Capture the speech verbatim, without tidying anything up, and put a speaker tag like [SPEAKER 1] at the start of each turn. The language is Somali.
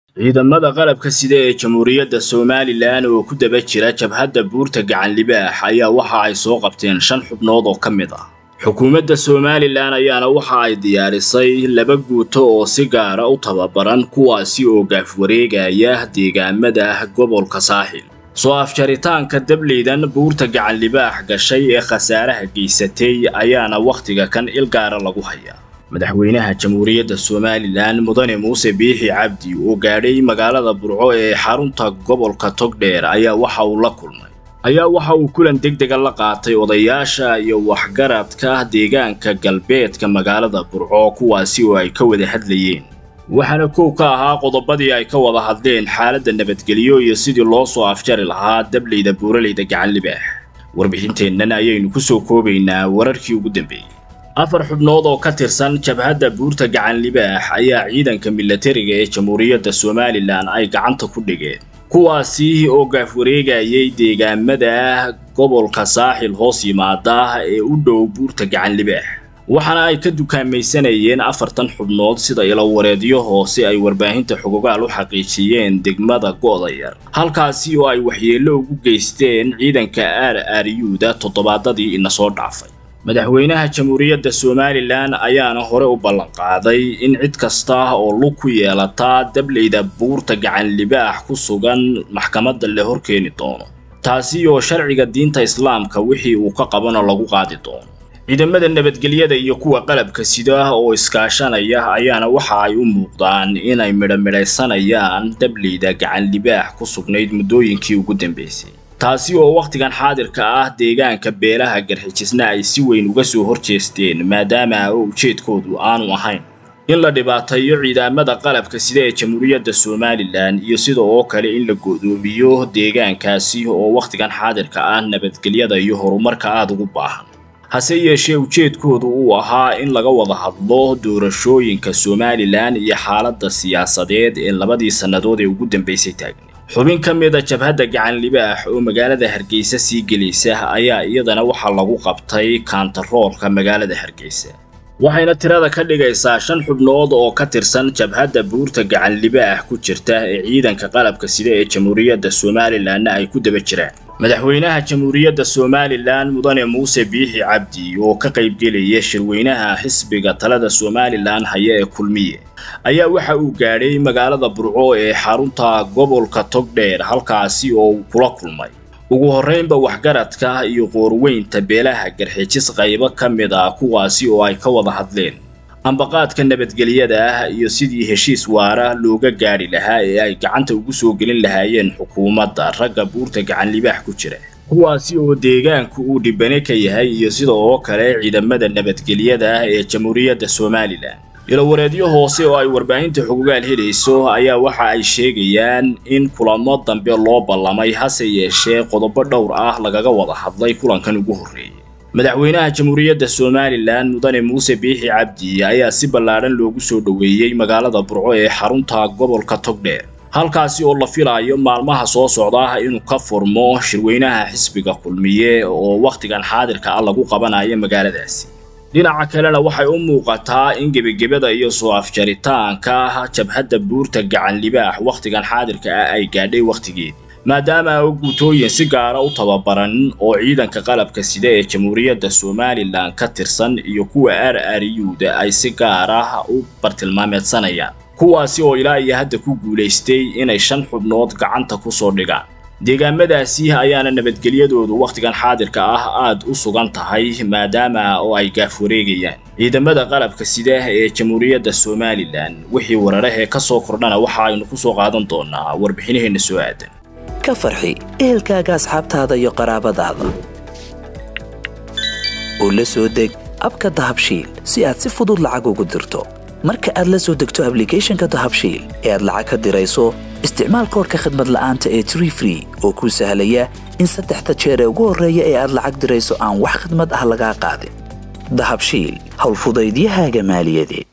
[SPEAKER 1] ciidamada qalabka sida ee Jamhuuriyadda Soomaaliland oo ku daba jira jabhadda buurta gacan libaax ayaa waxa ay soo qabteen shan xubnood oo kamid ah xukuumadda Soomaaliland ayaana waxa ay diyaarisay laba guuto oo si gaar ah u tababaran kuwaasi oo gaaf wareegaya deegaamada gobolka Saaxil soo afjaritaanka dabliidan buurta gacan libaax gashay ee khasaaraha geysatay ayaana waqtiga kan il gaar ah lagu hayaa madaxweynaha Jamhuuriyadda Soomaaliland Mudane Muuse Biixi Cabdi oo gaadhay magaalada Burco ee xarunta gobolka Togdheer ayaa waxa uu la kulmay ayaa waxa uu kulan degdeg ah la qaatay odayaasha iyo waxgaradka deegaanka galbeedka magaalada Burco kuwaasi oo ay ka wada hadlayeen waxaana koow ka ahaa qodobadii ay ka wada hadleen xaaladda nabadgelyo iyo sidii loo soo afjari lahaa dabliida buuraleyda gacan libaax warbixinteennan ayaynu ku soo koobaynaa wararkii ugu dambeeyay afar xubnood oo ka tirsan jabhadda buurta gacan libaax ayaa ciidanka militariga ee Jamhuuriyadda Soomaaliland ay gacanta ku dhigeen kuwaasi oo gaaf wareegayay deegaamada gobolka Saaxil hoos yimaada ee u dhow buurta gacan libaax waxaana ay ka dukaamaysanayeen afartan xubnood sida ilo wareedyo hoose ay warbaahinta xogogaal u xaqiijiyeen degmada Go'dayar halkaasi oo ay waxyeello ugu geysteen ciidanka R R U-da toddobaadadii ina soo dhaafay madaxweynaha Jamhuuriyadda Soomaaliland ayaana hore u ballan qaaday in cid kasta oo lug ku yeelata dabliida buurta gacan libaax ku sugan maxkamadda la horkeeni doono taasi oo sharciga diinta Islaamka wixii uu ka qabano lagu qaadi doono ciidamada nabadgelyada iyo kuwa qalabka sida oo iskaashanaya ayaana waxa ay u muuqdaan inay midhamidhaysanayaan dabliida gacan libaax ku sugnayd muddooyinkii ugu dambeysay taasi oo waqtigan xaadirka ah deegaanka beelaha garxijisna ay si weyn uga soo horjeesteen maadaama ujeedkoodu aanu ahayn in la dhibaateeyo ciidamada qalabka sida ee Jamhuuriyadda Soomaaliland iyo sidoo oo kale in la go'doomiyo deegaankaasi oo waqtigan xaadirka ah nabadgelyada iyo horumarka aad ugu baahan hase yeeshee ujeedkoodu uu ahaa in laga wada hadlo doorashooyinka Soomaaliland iyo xaaladda siyaasadeed ee labadii sanadood ee ugu dambeysay taagan xubin ka mid ah jabhadda gacan libaax oo magaalada Hargeysa sii gelaysa ayaa iyadana waxa lagu qabtay kantaroolka magaalada Hargeysa waxayna tirada ka dhigaysaa shan xubnood oo ka tirsan jabhadda buurta gacan libaax ku jirta ee ciidanka qalabka sida ee Jamhuuriyadda Soomaaliland ay ku daba jiraan madaxweynaha Jamhuuriyadda Soomaaliland Mudane Muuse Biixi Cabdi oo ka qayb galaya shirweynaha xisbiga talada Soomaaliland haya ee kulmiye ayaa waxa uu gaadhay magaalada Burco ee xarunta gobolka Togdheer halkaasi oo kula kulmay ugu horeynba waxgaradka iyo qoorweynta beelaha garxijis qaybo kamid ah kuwaasi oo ay ka wada hadleen ambaqaadka nabadgelyada iyo sidii heshiis waara looga gaari lahaa ee ay gacanta ugu soo gelin lahaayeen xukuumadda ragga buurta gacan libaax ku jira kuwaasi oo deegaanku uu dhibane ka yahay iyo sidoo kale ciidamada nabadgelyada ee Jamhuuriyadda Soomaaliland ilo wareedyo hoose oo ay warbaahinta xogogaal helayso ayaa waxa ay sheegayaan in kulamo dambe loo ballamay hase yeeshee qodobo dhowr ah lagaga wada hadlay kulankan ugu horeeyay madaxweynaha Jamhuuriyadda Soomaaliland Mudane Muuse Biixi Cabdi ayaa si ballaaran loogu soo dhaweeyay magaalada Burco ee xarunta gobolka Togdheer halkaasi oo la filayo maalmaha soo socda inuu ka furmo shirweynaha xisbiga kulmiye oo waqtigan xaadirka ah lagu qabanayo magaaladaasi dhinaca kalena waxay u muuqataa in gebagabada iyo soo afjaritaanka jabhadda buurta gacan libaax waqtigan xaadirka ah ay gaadhay waqtigeedii maadaama uu guutooyin si gaar ah u tababaran oo ciidanka qalabka sida ee Jamhuuriyadda Soomaaliland ka tirsan iyo kuwa R R U-da ay si gaar ah u bartilmaameedsanayaan kuwaasi oo ilaa iyo hadda ku guuleystay inay shan xubnood gacanta ku soo dhigaan deegaamadaasi ayaana nabadgelyadoodu waqtigan xaadirka ah aad u sugan tahay maadaama oo ay gaaf wareegayaan ciidamada qalabka sida ee Jamhuuriyadda Soomaaliland wixii wararka ka soo kordhana waxa aynu ku soo qaadan doonaa warbixinaheena soo aadan
[SPEAKER 2] ka farxi ehelkaaga asxaabtaada iyo qaraabadaada oo la soo deg abka Dahabshiil si aad si fudud lacag ugu dirto marka aad la soo degto application-ka Dahabshiil ee aad lacag ka dirayso isticmaal koodka khidmad la'aanta ee Tree Free oo ku sahlaya in saddexda jeer ee ugu horeeya ee aad lacag dirayso aan wax khidmad ah laga qaadin Dahabshiil hawl fudaydiyahaaga maaliyadeed